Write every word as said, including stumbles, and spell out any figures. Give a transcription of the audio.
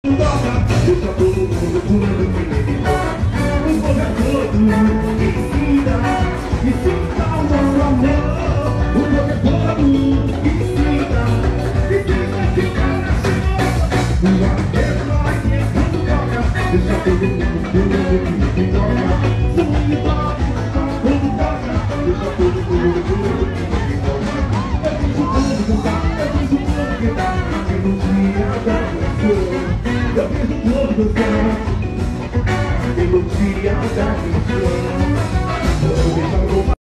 Deixa todo mundo pulando que nem pipoca. O povo é todo ensina e sinta o nosso amor. O povo é todo ensina e sinta ficar na chuva. Uma vez nós e é tudo toca. Deixa todo mundo pulando que nem pipoca. Tudo toca, tudo toca. Deixa todo mundo pulando que nem pipoca. Eu fiz o povo dançar, eu fiz o povo gritar. E no dia da canção eu fiz o povo dançar. E no dia da canção